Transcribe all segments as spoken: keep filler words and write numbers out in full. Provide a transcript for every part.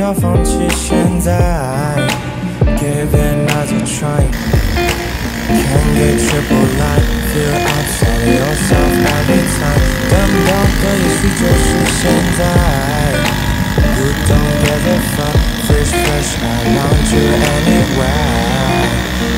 要放弃现在 Give it another try Can't get triple line Feel outside of yourself every time 等不到的也许就是现在 You don't give a fuck Fresh fresh around you anywhere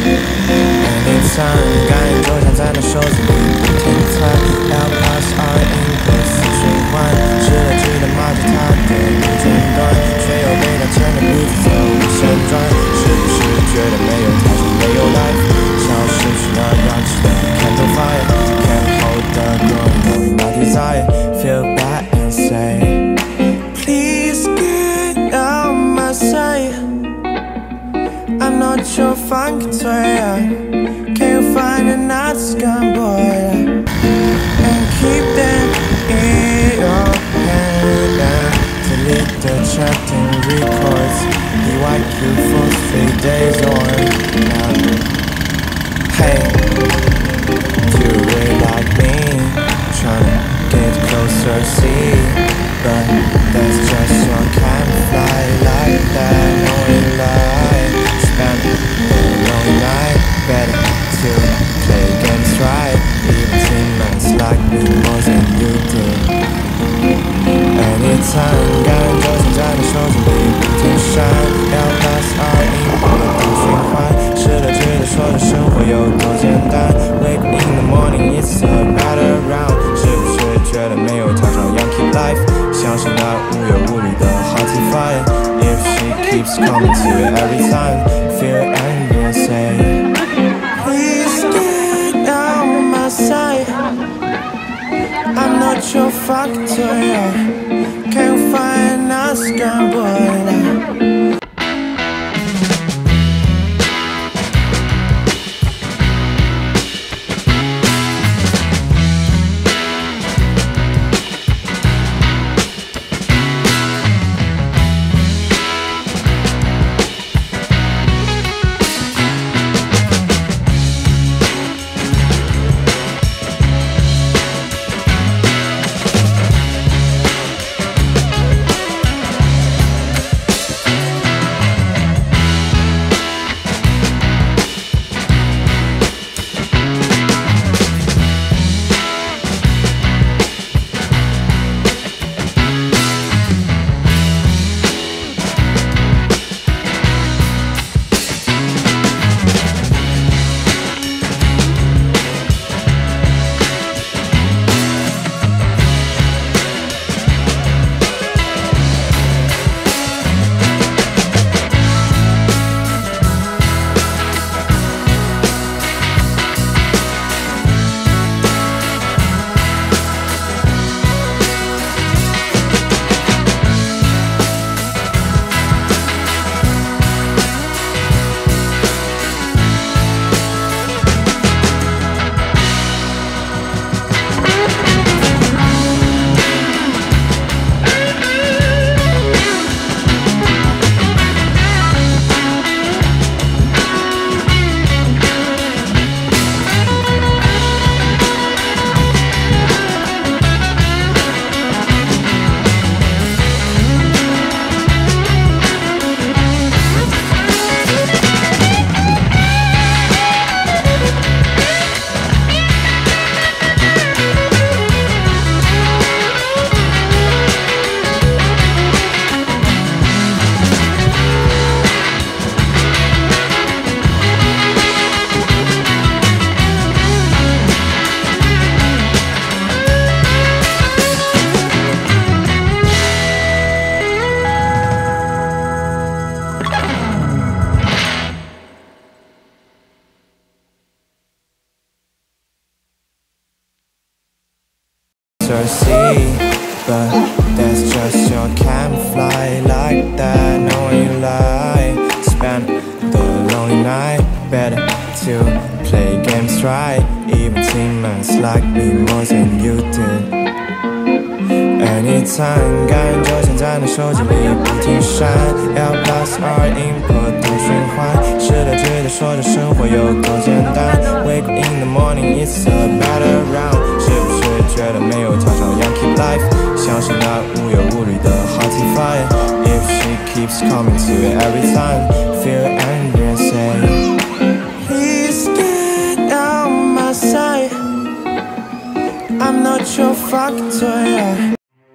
Anytime 感应就像在那手机里不停猜 L plus R input 死循环吃了鸡的麻吉他的不间断却又被他牵着鼻子走无限转是不是觉得没有他就没有 life 像失去了氧气的 candle fire Can't hold the glow knowing my desire Feel bad and say Please get out my sight I'm not your fun controller Can you find another scum boy And keep them in your hand Delete the chatting records Be like you for three days or now Hey, do it like me Tryna get closer, see But that's just your camouflage like that No you lie Spend the lonely night Better to play games right Even teammates like me more than you did Anytime 感人就像在你手机里不停闪 L plus R 音波不循环试着觉得说的生活有多简单 Wake in the morning it's a better round 是不是觉得没有他照样 keep life 像是那无忧无虑的 hottie fire If she keeps coming to you every time Feel angry and say Please get out of my sight I'm not your fucking toy Can't find a scum boy See, but that's just your camouflage like that. Knowing you lie, spend the lonely night. Better to play games right. Even teammates like me more than you did. Anytime 感人就像在那手机里不停闪 L plus R 音波不循环试着觉得说着生活有多简单 Wake in the morning it's a better round 是不是觉得没有他照样 keep life 像是那无忧无虑的 hottie fire If she keeps keeps coming to it every time. Feel angry and say, please get out my sight. I'm not your fucking toy, yeah.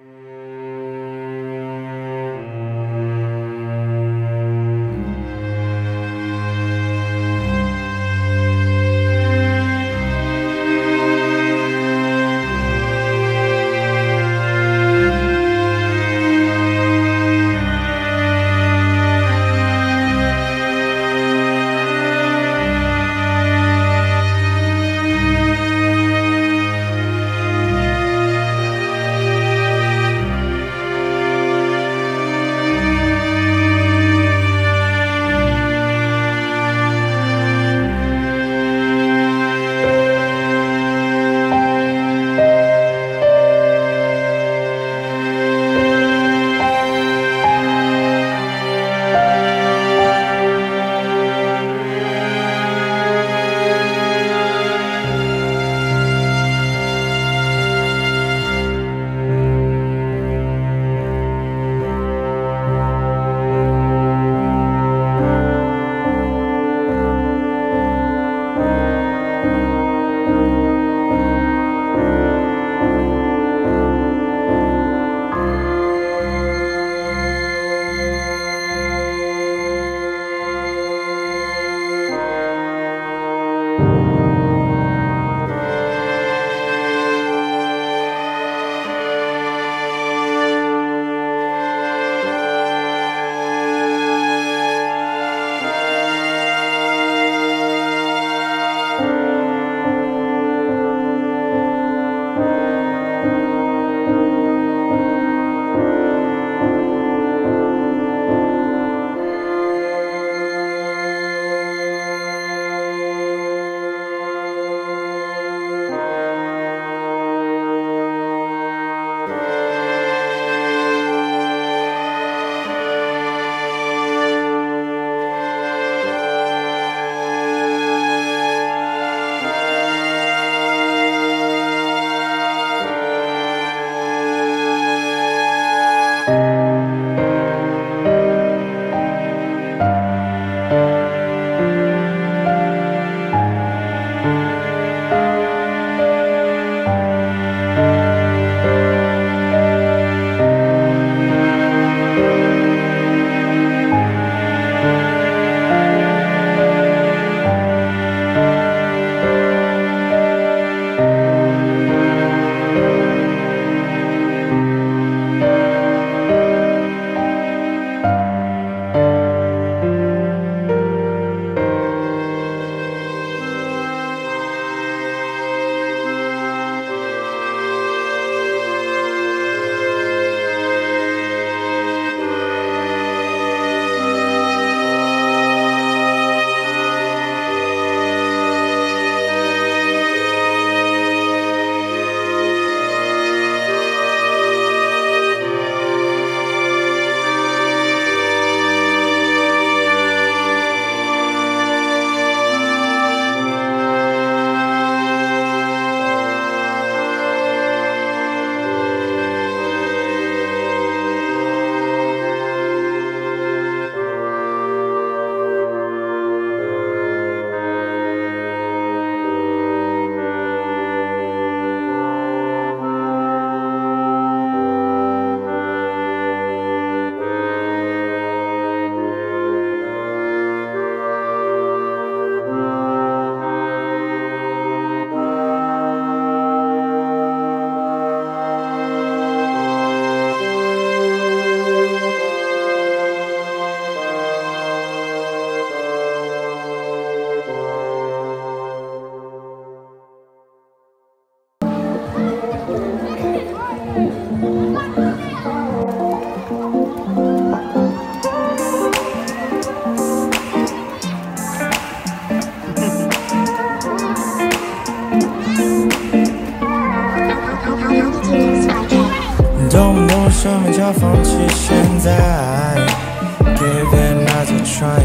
动什么叫放弃现在 Give it another try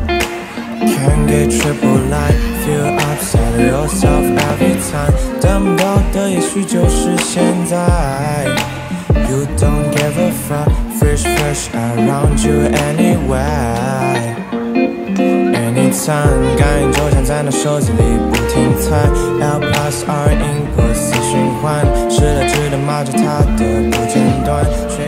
Can't get triple light Feel upset at yourself every time 等不到的也许就是现在 You don't give a fuck wish fresh around you anyway。 Anytime， 感应就像在那手机里不停猜 L plus R 音波四循环，试了直的冒着它的不间断。